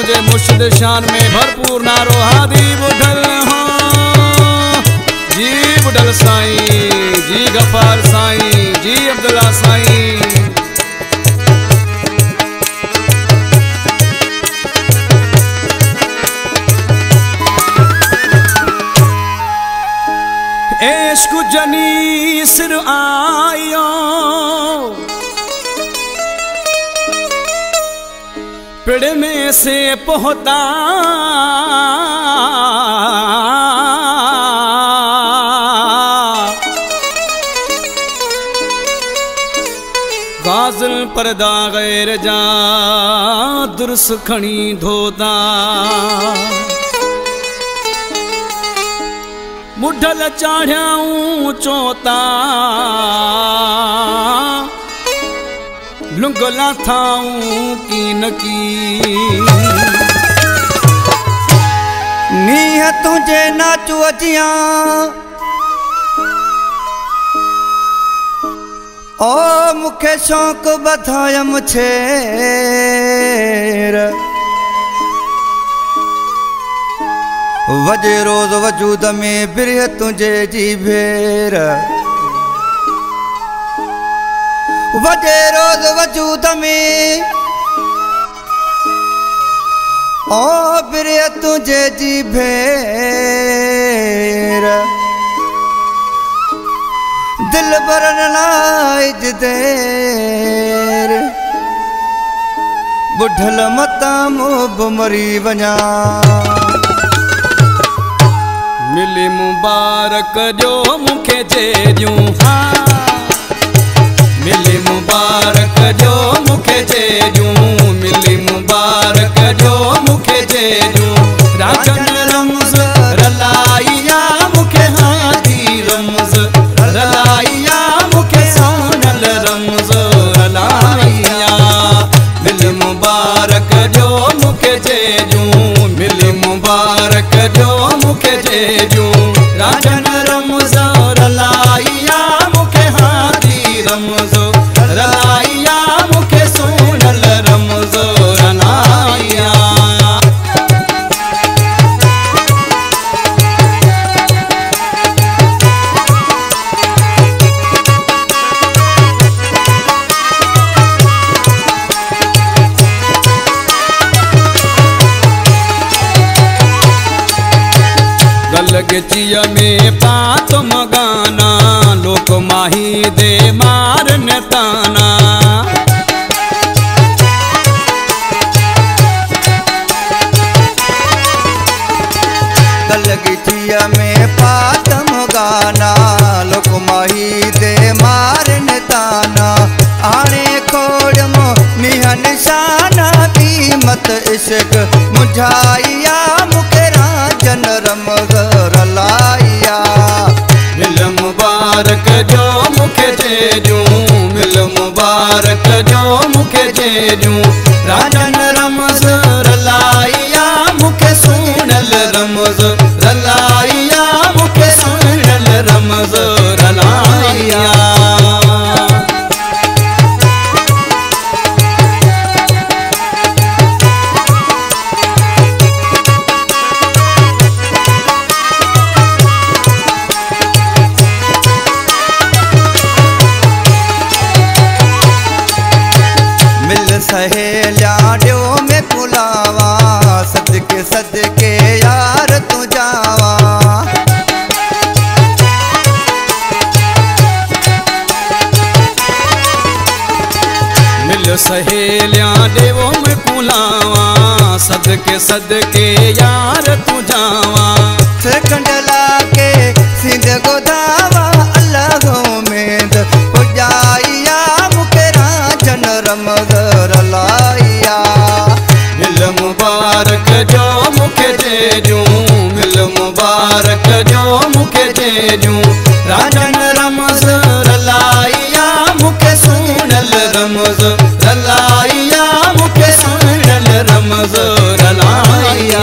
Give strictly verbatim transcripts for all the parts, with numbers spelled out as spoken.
जे मुर्शिद शान में भरपूर नारो हादी बुढ़ल हो जी बुढ़ल साईं जी गफार साईं जी अब्दुल्ला साईं। इश्क जनी सिर आयो पिड़ में से पहुता गाजल पर्दा गैर जा दुर्स खणी धोता मुढ़ल चाढ़ियाऊं चोता लुंगला थाऊं की नकी नीह तुझे नाचू अजिया ओ मुखे शौक बधायम छेर वजे रोज वजूद में बिरह तुझे जी भेर वजे रोज वजूद में ओ बिरह तुझे जी भेर दिल बरन लाइज देर बुढ़ल मता मुब मरी वञा मिली मुबारक जो मुखे जेरियूं हाँ मिली मुबारक जो मुखे जेरियूं मिली मुबारक जो मुखे जेरियूं राजन रमज़ रलाइया मुखे हादी रमज़ रलाइया मुखे सोनल रमज़ रलाइया मिली मुबारक जो मुखे जेरियूं मिली मुबारक जो मुखे जेरियूं राजन रमज़ रलाइया मुखे हादी रमज़ रलाइया मुखे सोनल रमज़ रलाइया। गलगचिया में पात मगाना लोक माही दे मार ताना गलगचिया में पात मगाना लोक माही दे मार ताना आने खोड़ मो निह निशाना कीमत इश्क मुझाइया मुके राजन रमज़ रलाइया मिल मुबारक जो मुखे जेरियूं मिल मुबारक जो मुखे जेरियूं राजन रमज़ रलाइया मुखे सोनल रमज़ रलाइया मुखे सोनल रमज़ रलाइया। सहेलिया ड्यो में पुलावा सदके सदके यार तू जावा मिल सहेलिया ड्यो में पुलावा सदके सदके यार तू जावा कंडला के सिंध गोदावा अल्लाह में पुजाइया मुके राजन रमज़ रलाइया मिल मुबारक जो मुखे जेरियूं मिल मुबारक जो मुखे जेरियूं राजन रमज़ रलाइया मुखे सोनल रमज़ रलाइया मुखे सोनल रमज़ रलाइया।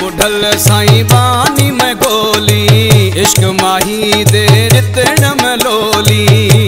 बुढ़ल साईं बानी में गोली, इश्क माही दे रितण में लोली।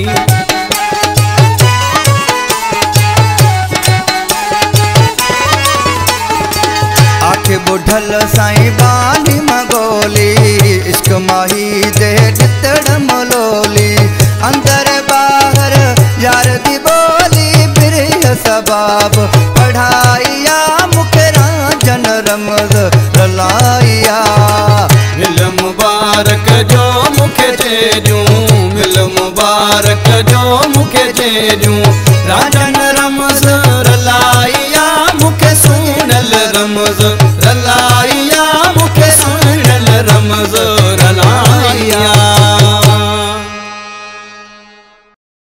आखे बुढ़ल साईं बानी में गोली, इश्क माही दे रितण में लोली। अंदर बाहर यार दी बोली, बिरह सबाब पढ़ाइया मुकरा जन रमज रलाइया। मिल मुबारक जो मुखे चेजूं, मिल मुबारक जो मुखे चेजूं, राजन रमज रलाइया मुखे सुनल रमज रलाइया मुखे सुनल रमज।